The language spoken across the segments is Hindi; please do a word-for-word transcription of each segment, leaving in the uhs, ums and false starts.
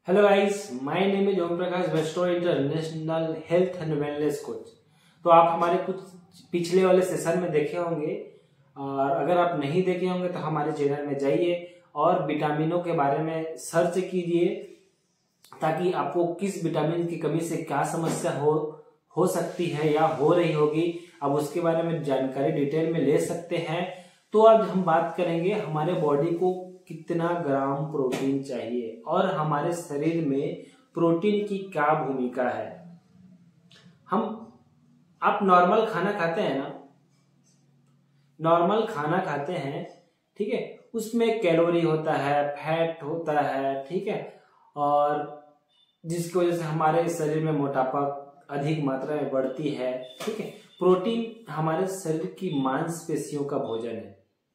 Hello guys, my name is Om Prakash वेस्टो international health and wellness coach. तो आप हमारे कुछ पिछले वाले सेशन में देखे होंगे, और अगर आप नहीं देखे होंगे तो हमारे चैनल में जाइए और विटामिनों के बारे में सर्च कीजिए, ताकि आपको किस विटामिन की कमी से क्या समस्या हो हो सकती है या हो रही होगी, अब उसके बारे में जानकारी डिटेल में ले सकते हैं। तो आज हम बात करेंगे हमारे बॉडी को कितना ग्राम प्रोटीन चाहिए और हमारे शरीर में प्रोटीन की क्या भूमिका है। हम आप नॉर्मल खाना खाते हैं ना, नॉर्मल खाना खाते हैं, ठीक है, उसमें कैलोरी होता है, फैट होता है, ठीक है, और जिसकी वजह से हमारे शरीर में मोटापा अधिक मात्रा में बढ़ती है, ठीक है। प्रोटीन हमारे शरीर की मांसपेशियों का भोजन है।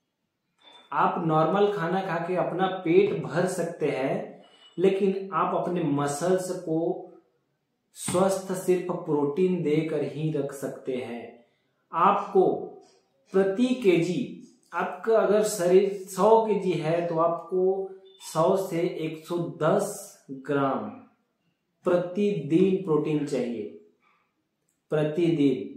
आप नॉर्मल खाना खा के अपना पेट भर सकते हैं, लेकिन आप अपने मसल्स को स्वस्थ सिर्फ प्रोटीन देकर ही रख सकते हैं। आपको प्रति केजी, आपका अगर शरीर सौ केजी है तो आपको सौ से एक सौ दस ग्राम प्रतिदिन प्रोटीन चाहिए, प्रतिदिन।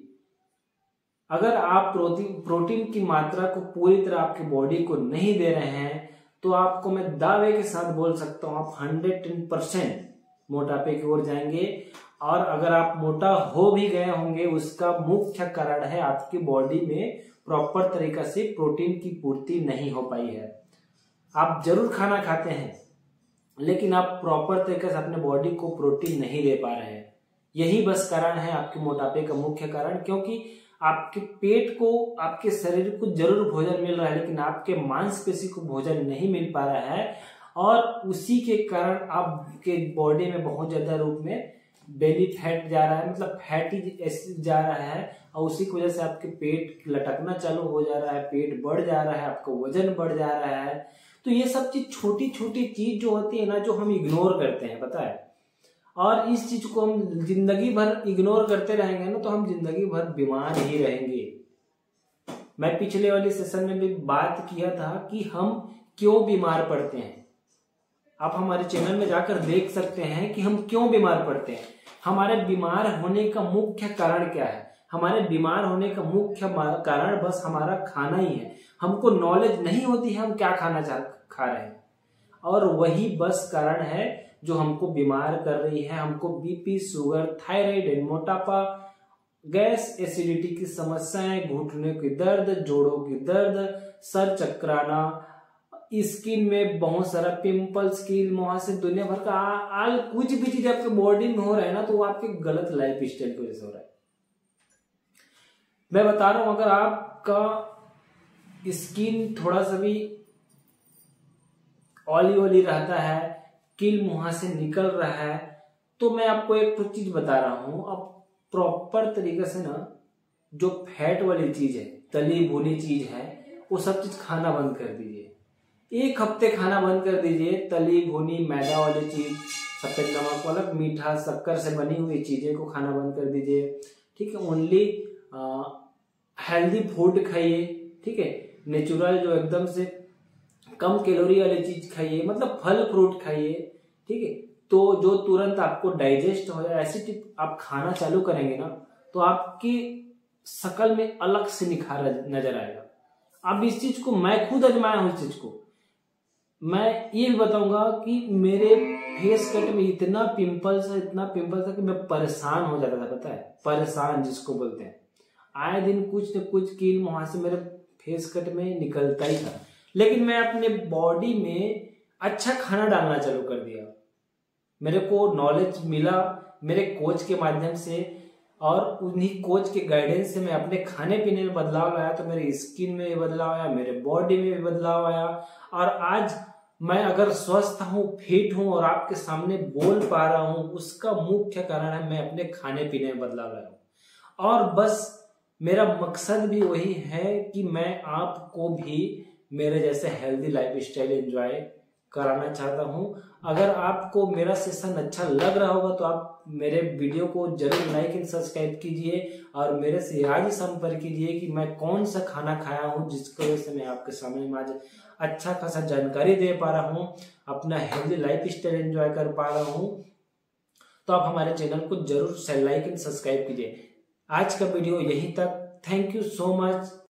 अगर आप प्रोटीन प्रोटीन की मात्रा को पूरी तरह आपकी बॉडी को नहीं दे रहे हैं तो आपको मैं दावे के साथ बोल सकता हूं आप हंड्रेड टेन परसेंट मोटापे की ओर जाएंगे। और अगर आप मोटा हो भी गए होंगे, उसका मुख्य कारण है आपकी बॉडी में प्रॉपर तरीका से प्रोटीन की पूर्ति नहीं हो पाई है। आप जरूर खाना खाते हैं, लेकिन आप प्रॉपर तरीके से अपने बॉडी को प्रोटीन नहीं दे पा रहे हैं। यही बस कारण है आपके मोटापे का मुख्य कारण, क्योंकि आपके पेट को, आपके शरीर को जरूर भोजन मिल रहा है, लेकिन आपके मांसपेशी को भोजन नहीं मिल पा रहा है, और उसी के कारण आपके बॉडी में बहुत ज्यादा रूप में बेली फैट जा रहा है, मतलब फैटी एसिड जा रहा है, और उसी की वजह से आपके पेट लटकना चालू हो जा रहा है, पेट बढ़ जा रहा है, आपका वजन बढ़ जा रहा है। तो ये सब चीज छोटी छोटी चीज जो होती है ना, जो हम इग्नोर करते हैं, पता है, और इस चीज को हम जिंदगी भर इग्नोर करते रहेंगे ना, तो हम जिंदगी भर बीमार ही रहेंगे। मैं पिछले वाले सेशन में भी बात किया था कि हम क्यों बीमार पड़ते हैं। आप हमारे चैनल में जाकर देख सकते हैं कि हम क्यों बीमार पड़ते हैं। हमारे बीमार होने का मुख्य कारण क्या है? हमारे बीमार होने का मुख्य कारण बस हमारा खाना ही है। हमको नॉलेज नहीं होती है हम क्या खाना चाह खा रहे हैं, और वही बस कारण है जो हमको बीमार कर रही है। हमको बीपी, शुगर, थायराइड, मोटापा, गैस, एसिडिटी की समस्याएं, घुटने की दर्द, जोड़ों की दर्द, सर चकराना, स्किन में बहुत सारा पिंपल्स, कील मुहासे, दुनिया भर का आल कुछ भी चीज आपके बॉडी में हो रहा है ना, तो वो आपके गलत लाइफ स्टाइल की वजह से हो रहा है। मैं बता रहा हूं, अगर आपका स्किन थोड़ा सा भी ऑयली ऑयली रहता है, कील मुहां से निकल रहा है, तो मैं आपको एक तो चीज बता रहा हूं, अब प्रॉपर तरीके से ना जो फैट वाली चीज है, तली भुनी चीज है, वो सब चीज खाना बंद कर दीजिए। एक हफ्ते खाना बंद कर दीजिए। तली भुनी मैदा वाली चीज, सफेद नमक वाला, मीठा, शक्कर से बनी हुई चीजें को खाना बंद कर दीजिए, ठीक है। ओनली हेल्दी फूड खाइए, ठीक है, नेचुरल जो एकदम से कम कैलोरी वाली चीज खाइए, मतलब फल फ्रूट खाइए, ठीक है। तो जो तुरंत आपको डाइजेस्ट हो जाए, ऐसी आप खाना चालू करेंगे ना, तो आपकी शक्ल में अलग से निखार नजर आएगा। अब इस चीज को मैं खुद आजमाया हूं। इस चीज को मैं ये भी बताऊंगा कि मेरे फेस कट में इतना पिंपल्स है, इतना पिंपल्स है कि मैं परेशान हो जाता था, पता है, परेशान जिसको बोलते हैं। आए दिन कुछ न कुछ कील मुहासे मेरे फेस कट में निकलता ही था, लेकिन मैं अपने बॉडी में अच्छा खाना डालना चालू कर दिया। मेरे को नॉलेज मिला मेरे कोच के माध्यम से, और उन्हीं कोच के गाइडेंस से मैं अपने खाने पीने में बदलाव लाया, तो मेरे स्किन में भी बदलाव आया, मेरे बॉडी में भी बदलाव आया, और आज मैं अगर स्वस्थ हूँ, फिट हूँ और आपके सामने बोल पा रहा हूँ, उसका मुख्य कारण है मैं अपने खाने पीने में बदलाव लाया हूँ। और बस मेरा मकसद भी वही है कि मैं आपको भी मेरे जैसे हेल्दी लाइफ स्टाइल एंजॉय कराना चाहता हूं। अगर आपको मेरा सेशन अच्छा लग रहा होगा तो आप मेरे वीडियो को जरूर लाइक एंड सब्सक्राइब कीजिए और मेरे से आज ही संपर्क कीजिए कि मैं कौन सा खाना खाया हूं जिसकी वजह से मैं आपके सामने में आज अच्छा खासा जानकारी दे पा रहा हूं, अपना हेल्दी लाइफ स्टाइल एंजॉय कर पा रहा हूं। तो आप हमारे चैनल को जरूर लाइक एंड सब्सक्राइब कीजिए। आज का वीडियो यहीं तक। Thank you so much.